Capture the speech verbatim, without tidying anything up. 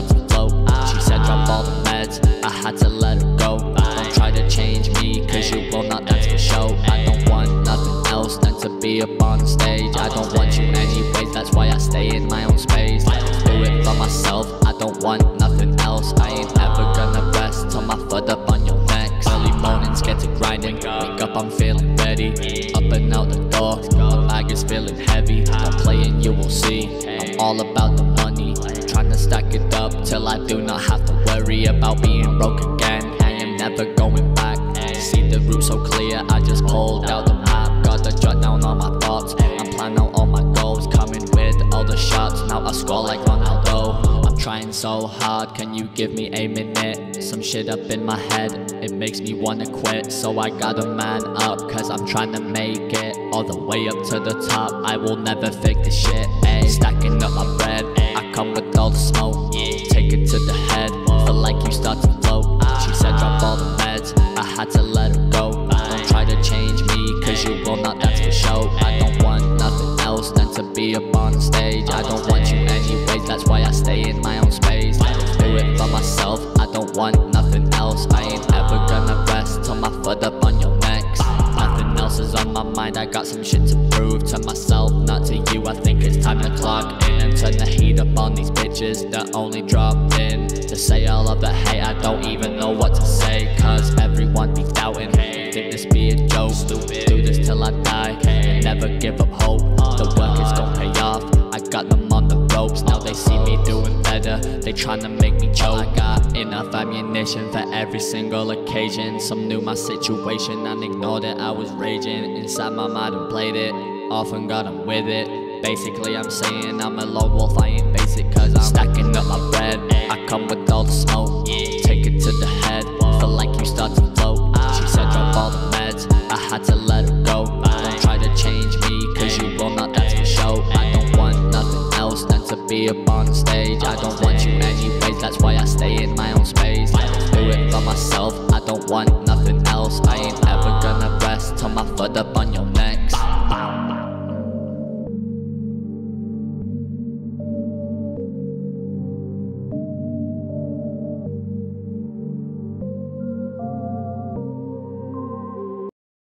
start to float. She said drop all the meds, I had to let her go. Don't try to change me, cause you will not, that's for show. I don't want nothing else than to be up on the stage. I don't want you anyways, that's why I stay in my own space. Do it for myself, I don't want nothing else. I ain't ever gonna rest till my foot up on your neck. Early mornings get to grinding, wake up I'm feeling ready. Up and out the door, my bag is feeling heavy. Don't play and you will see, I'm all about the money. Trying to stack it up till I do not have to worry about being broke again. I am never going back, see the route so clear, I just pulled out the map. Got to jot down all my thoughts, I'm planning out all my goals. Coming with all the shots, now I score like Ronaldo. I'm trying so hard, can you give me a minute? Some shit up in my head, it makes me wanna quit. So I gotta man up, cause I'm trying to make it all the way up to the top. I will never fake this shit, ayy. Stacking up my bread, I come with all the smoke. Take it to the head, feel like you start to float. She said drop all the meds, I had to let her go. Don't try to change me, cause you will not, that's for show. I don't want nothing else than to be up on the stage. I don't want you anyways, that's why I stay in my own space. Do it for myself, I don't want nothing else. I ain't ever gonna rest till my foot up on your necks. Nothing else is on my mind, I got some shit to prove to myself, not to you. I think it's time to clock in and turn the heat up on these bitches that only drop in to say all of the hate. I don't even know what to say, cause everyone be doubting. Think this be a joke, do this till I die and never give up hope. The work is gon' pay off, I got them on the ropes. Now they see me doing better, they tryna make me choke. I got enough ammunition for every single occasion. Some knew my situation and ignored it, I was raging inside my mind and played it, often got them with it. Basically I'm saying I'm a lone wolf, I ain't basic, cause I'm stacking up my bread. I come with all the smoke, take it to the head, feel like you start to float. She said drop all the meds, I had to let her go. Don't try to change me, cause you will not, that's for show. I don't want nothing else than to be up on the stage. I don't want you anyways, that's why I stay in my own space. Do it for myself, I don't want